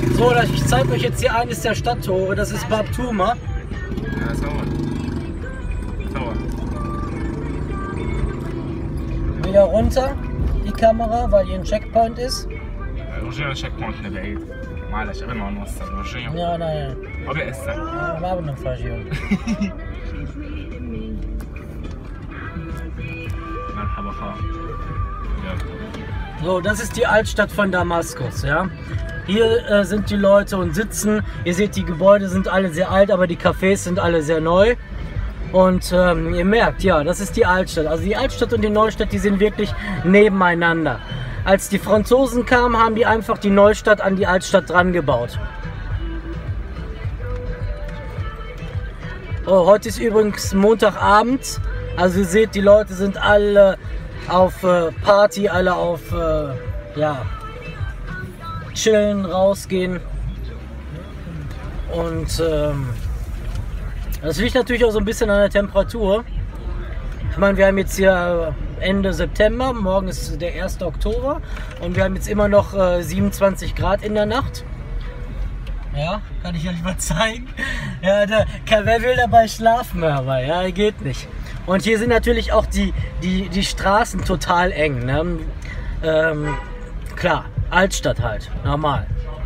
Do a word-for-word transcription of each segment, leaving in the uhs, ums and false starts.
So, ich zeige euch jetzt hier eines der Stadttore. Das ist Bab Tuma. Ja, sauer. Sauer. Wieder runter die Kamera, weil hier ein Checkpoint ist. ورجعنا تشيك بوينت لبعيد. معلش قبل ما نوصل ورجعنا. Ja, nein. قبل هسه. Wir haben noch Version. مرحبا خال. So, das ist die Altstadt von Damaskus, ja. Hier äh, sind die Leute und sitzen. Ihr seht, die Gebäude sind alle sehr alt, aber die Cafés sind alle sehr neu. Und ähm, ihr merkt, ja, das ist die Altstadt. Also die Altstadt und die Neustadt, die sind wirklich nebeneinander. Als die Franzosen kamen, haben die einfach die Neustadt an die Altstadt dran gebaut. Oh, heute ist übrigens Montagabend. Also ihr seht, die Leute sind alle auf äh, Party, alle auf äh, ja, chillen, rausgehen. Und ähm, das liegt natürlich auch so ein bisschen an der Temperatur. Ich meine, wir haben jetzt hier Ende September, morgen ist der erste Oktober und wir haben jetzt immer noch äh, siebenundzwanzig Grad in der Nacht. Ja, kann ich euch mal zeigen. Ja, da, kann, wer will dabei schlafen, aber ja, geht nicht. Und hier sind natürlich auch die, die, die Straßen total eng. Ne? Ähm, klar, Altstadt halt, normal.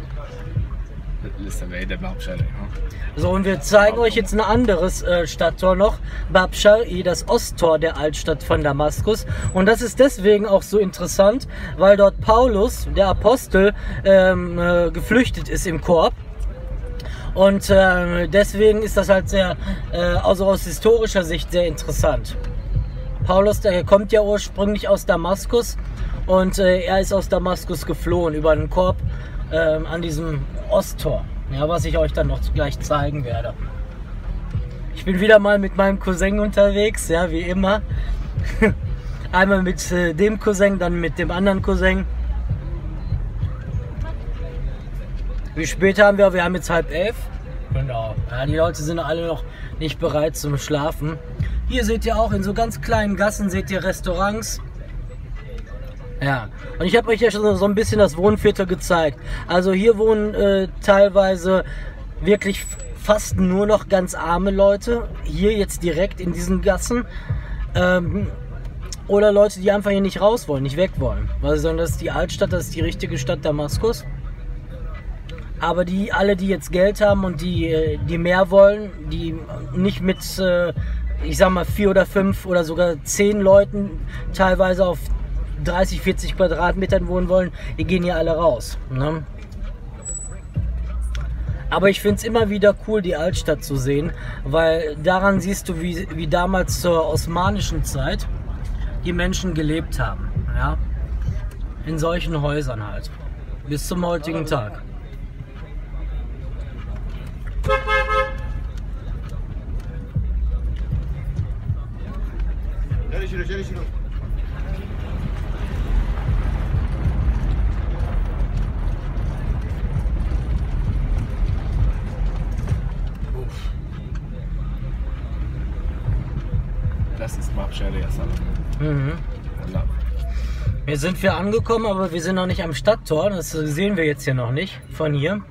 لسه بعيدة باب شرقي ها. So, und wir zeigen euch jetzt ein anderes äh, Stadttor noch, Bab Shar'i, das Osttor der Altstadt von Damaskus. Und das ist deswegen auch so interessant, weil dort Paulus, der Apostel, ähm, äh, geflüchtet ist im Korb. Und äh, deswegen ist das halt sehr, äh, also aus historischer Sicht sehr interessant. Paulus, der kommt ja ursprünglich aus Damaskus und äh, er ist aus Damaskus geflohen über den Korb äh, an diesem Osttor. Ja, was ich euch dann noch gleich zeigen werde. Ich bin wieder mal mit meinem Cousin unterwegs, ja, wie immer. Einmal mit äh, dem Cousin, dann mit dem anderen Cousin. Wie spät haben wir? Wir haben jetzt halb elf. Genau. Ja, die Leute sind alle noch nicht bereit zum Schlafen. Hier seht ihr auch in so ganz kleinen Gassen seht ihr Restaurants. Ja, und ich habe euch ja schon so ein bisschen das Wohnviertel gezeigt. Also hier wohnen äh, teilweise wirklich fast nur noch ganz arme Leute. Hier jetzt direkt in diesen Gassen. Ähm, oder Leute, die einfach hier nicht raus wollen, nicht weg wollen. Weil sie sagen, das ist die Altstadt, das ist die richtige Stadt Damaskus. Aber die alle, die jetzt Geld haben und die, die mehr wollen, die nicht mit, äh, ich sag mal, vier oder fünf oder sogar zehn Leuten teilweise auf dreißig, vierzig Quadratmetern wohnen wollen, die gehen hier alle raus. Ne? Aber ich finde es immer wieder cool, die Altstadt zu sehen, weil daran siehst du, wie, wie damals zur osmanischen Zeit die Menschen gelebt haben. Ja? In solchen Häusern halt. Bis zum heutigen Tag. Das ist Bab Shar'i, ja, Mhm. Hier sind wir angekommen, aber wir sind noch nicht am Stadttor. Das sehen wir jetzt hier noch nicht von hier.